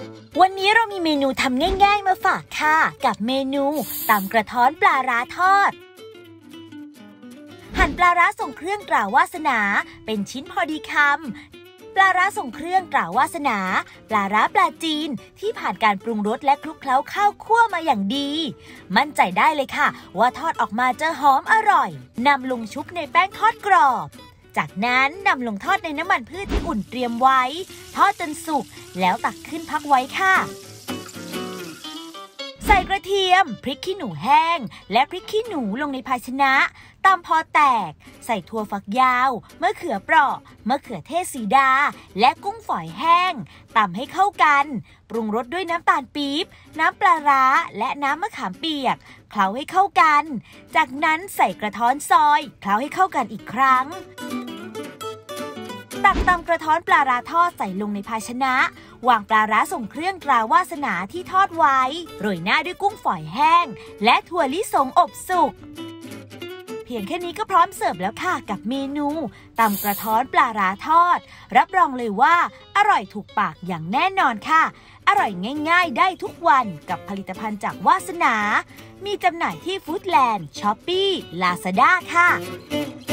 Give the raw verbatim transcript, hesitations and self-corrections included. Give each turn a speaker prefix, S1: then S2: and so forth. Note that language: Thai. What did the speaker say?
S1: วันนี้เรามีเมนูทำง่ายๆมาฝากค่ะกับเมนูตำกระท้อนปลาร้าทอดหั่นปลาร้าส่งเครื่องตราวาสนาเป็นชิ้นพอดีคำปลาร้าส่งเครื่องตราวาสนาปลาร้าปลาจีนที่ผ่านการปรุงรสและคลุกเคล้าข้าวคั่วมาอย่างดีมั่นใจได้เลยค่ะว่าทอดออกมาจะหอมอร่อยนำลงชุบในแป้งทอดกรอบจากนั้นนำลงทอดในน้ำมันพืชที่อุ่นเตรียมไว้ทอดจนสุกแล้วตักขึ้นพักไว้ค่ะใส่กระเทียมพริกขี้หนูแห้งและพริกขี้หนูลงในภาชนะตำพอแตกใส่ถั่วฝักยาวมะเขือเปราะมะเขือเทศสีดาและกุ้งฝอยแห้งตำให้เข้ากันปรุงรสด้วยน้ำตาลปี๊บน้ำปลาร้าและน้ำมะขามเปียกเคล้าให้เข้ากันจากนั้นใส่กระท้อนซอยเคล้าให้เข้ากันอีกครั้งตักตำกระท้อนปลาร้าทอดใส่ลงในภาชนะวางปลาร้าส่งเครื่องตราวาสนาที่ทอดไว้โรยหน้าด้วยกุ้งฝอยแห้งและถั่วลิสงอบสุกเพียงแค่นี้ก็พร้อมเสิร์ฟแล้วค่ะกับเมนูตำกระท้อนปลาร้าทอดรับรองเลยว่าอร่อยถูกปากอย่างแน่นอนค่ะอร่อยง่ายๆได้ทุกวันกับผลิตภัณฑ์จากวาสนามีจำหน่ายที่ฟู้ดแลนด์ ช้อปปี้ ลาซาด้า ค่ะ